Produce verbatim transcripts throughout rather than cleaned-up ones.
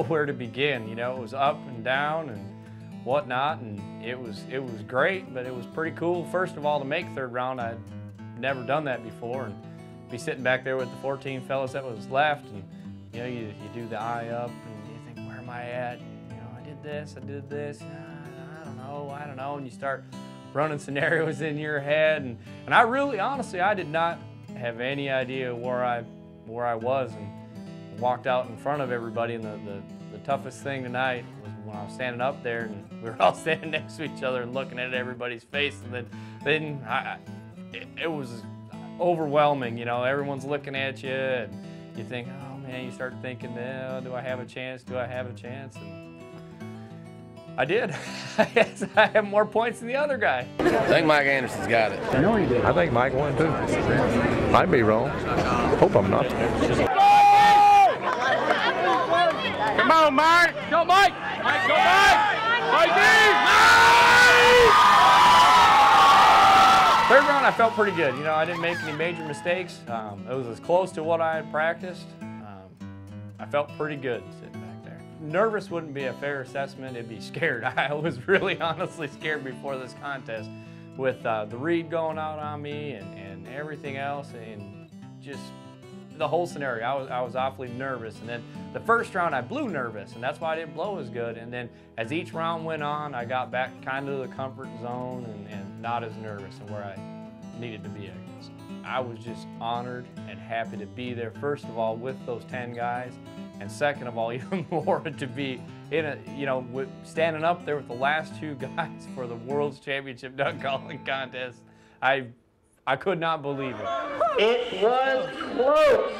know where to begin. You know, it was up and down and whatnot, and it was it was great, but it was pretty cool. First of all, to make third round, I'd never done that before, and be sitting back there with the fourteen fellas that was left, and you know, you, you do the eye up, and you think, where am I at? And, you know, I did this, I did this, I don't know, I don't know, and you start running scenarios in your head, and, and I really, honestly, I did not have any idea where I where I was, and walked out in front of everybody, and the, the, the toughest thing tonight was when I was standing up there, and we were all standing next to each other and looking at everybody's face, and then, then I, it, it was overwhelming, you know, everyone's looking at you, and you think, oh man, you start thinking, oh, do I have a chance, do I have a chance? And I did. I guess I have more points than the other guy. I think Mike Anderson's got it. I know he did. I think Mike won too. Might be wrong. Hope I'm not. Come on, Mike! Go, Mike! Mike, go, Mike! Mike! Third round, I felt pretty good. You know, I didn't make any major mistakes. Um, it was as close to what I had practiced. Um, I felt pretty good sitting back there. Nervous wouldn't be a fair assessment. It'd be scared. I was really honestly scared before this contest with uh, the read going out on me and, and everything else, and just the whole scenario. I was, I was awfully nervous. And then the first round, I blew nervous, and that's why I didn't blow as good. And then as each round went on, I got back kind of to the comfort zone and, and not as nervous and where I needed to be, I guess. I was just honored and happy to be there, first of all, with those ten guys, and second of all, even more to be in a, you know, with, standing up there with the last two guys for the World's Championship duck calling contest. I, I could not believe it. It was close.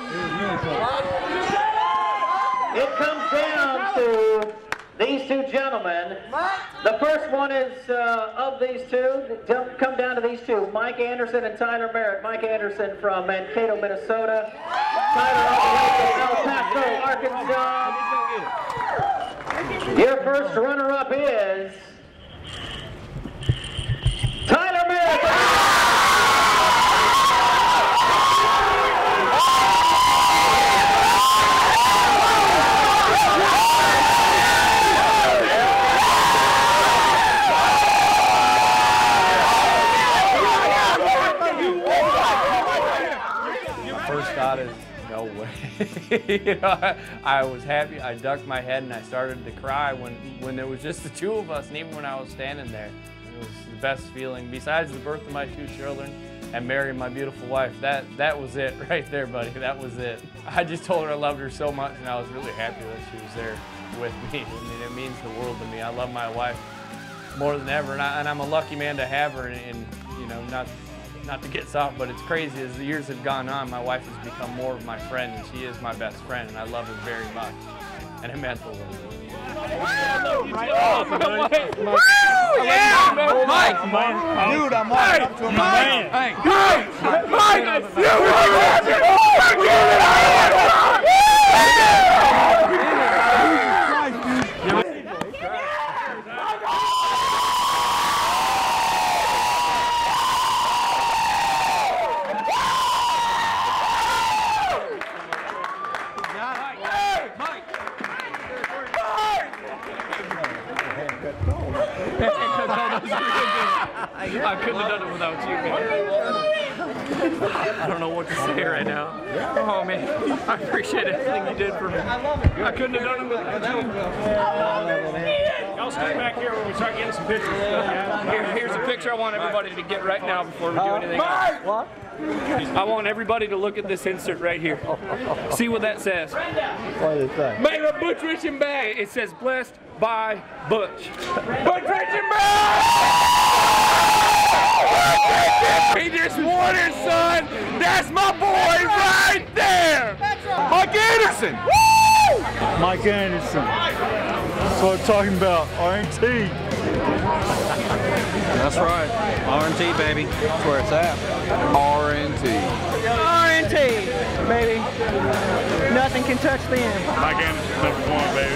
It comes down to these two gentlemen. The first one is uh, of these two, come down to these two, Mike Anderson and Tyler Merritt. Mike Anderson from Mankato, Minnesota. Tyler all the way from El Paso, Arkansas. Your first runner-up is Tyler Merritt. No way. You know, I, I was happy. I ducked my head and I started to cry when, when there was just the two of us, and even when I was standing there. It was the best feeling. Besides the birth of my two children and marrying my beautiful wife, that, that was it right there, buddy. That was it. I just told her I loved her so much, and I was really happy that she was there with me. I mean, it means the world to me. I love my wife more than ever, and, I, and I'm a lucky man to have her, and, and you know, not Not to get soft, but it's crazy. As the years have gone on, my wife has become more of my friend, and she is my best friend, and I love her very much. And it meant the world. Mike! Dude, I'm on up to a man. Mike! Mike! I couldn't have done it without you, man. I don't know what to say right now. Oh, man. I appreciate everything you did for me. I couldn't have done it without you. Y'all stay back here when we start getting some pictures. Here, here's a picture I want everybody to get right now before we do anything else. What? I want everybody to look at this insert right here. See what that says. What does it say? May the Butch Rich and Bay. It says blessed by Butch. Butch Rich and Bay! He just won it, son. That's my boy right there. Mike Anderson. Woo! Mike Anderson. That's what I'm talking about. R and T. That's right. R and T, baby. That's where it's at. R and T. R and T, baby. Nothing can touch them. Mike Anderson, number one, baby.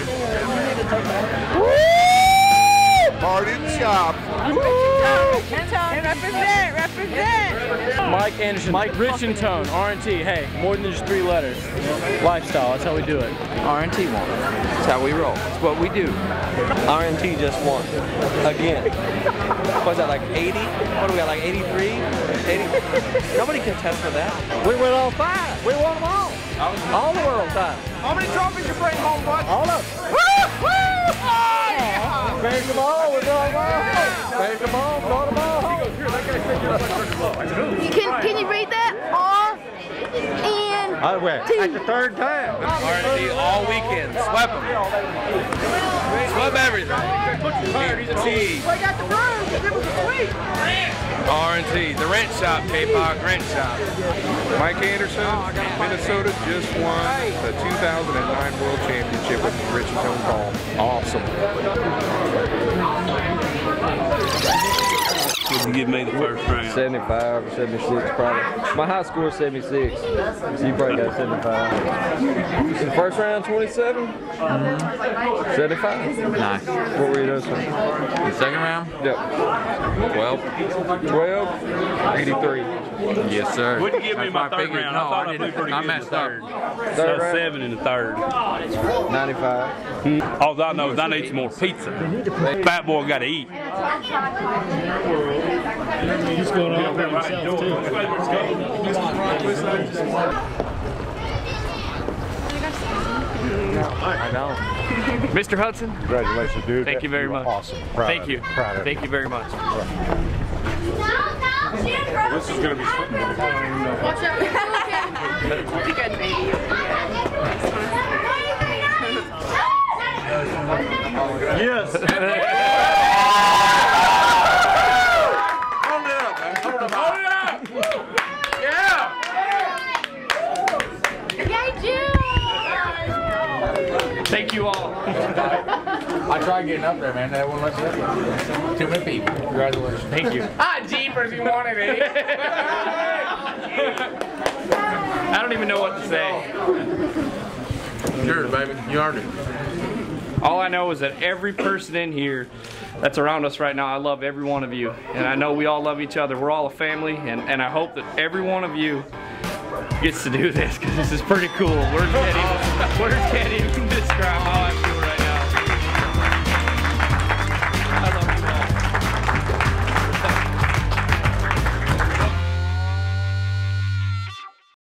Party in the shop. And represent, represent. Mike Anderson, Mike Rich and Tone, R and T. Hey, more than just three letters. Lifestyle, that's how we do it. R and T won. That's how we roll. That's what we do. R and T just won. Again. What's that, like eighty? What do we got, like eighty-three? eighty? Nobody can test for that. We went all five. We won them all. All the world time. How many trophies you bring home, bud? All of them. Woo! Woo! Oh, yeah! Bring them all. We're going all home. Bring them all. Brought them all home. Can, can you read that? R and I went. That's the third time. R and T all weekend. Swept them. Swept everything. T. I got the room because it was sweet. R and T, the rent shop, K-Pop rent shop. Mike Anderson, Minnesota just won the two thousand nine World Championship with Rich and Tone Paul. Awesome. What did you give me the first round? seventy-five or seventy-six probably. My high score is seventy-six. So you probably got seventy-five. In the first round, twenty-seven? Mm-hmm. seventy-five? Nice. What were you doing, sir? The second round? Yep. twelve. twelve? eighty-three. Yes, sir. What did you give me That's my my third figure. round? No, I thought I I didn't. flew pretty I good in messed the up. third. Third So round? seven in the third. ninety-five. All I know is I need some more pizza. Fat boy got to eat. He's going on for himself too. I know. Mister Hudson, Congratulations, dude. thank you very much. Awesome. Proud Thank of you. Proud of Thank you very much. This is going to be Watch out. You good, baby. Yes. Hold it up, man. Hold it up. Hold it up. Yeah. Yay, June! Thank you all. I tried getting up there, man. That won't let you up. Too many people. Congratulations. Thank you. Ah, jeepers, you wanted it. I don't even know what to say. Sure, baby. You earned it. All I know is that every person in here that's around us right now, I love every one of you. And I know we all love each other. We're all a family. And, and I hope that every one of you gets to do this because this is pretty cool. Words can't even, words can't even describe how I feel.